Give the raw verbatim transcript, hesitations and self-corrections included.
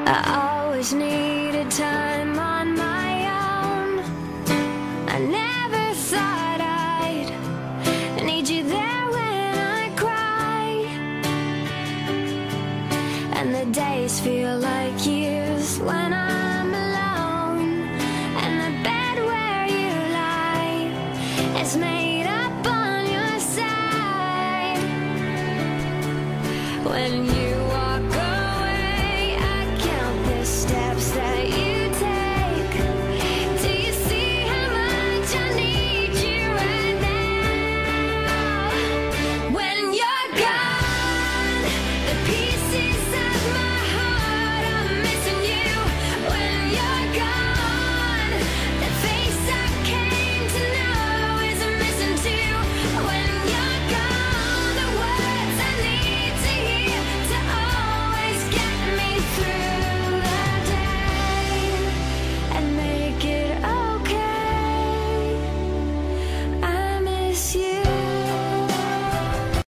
I always needed time on my own. I never thought I'd need you there when I cry, and the days feel like years when I'm alone, and the bed where you lie is made up on your side. When you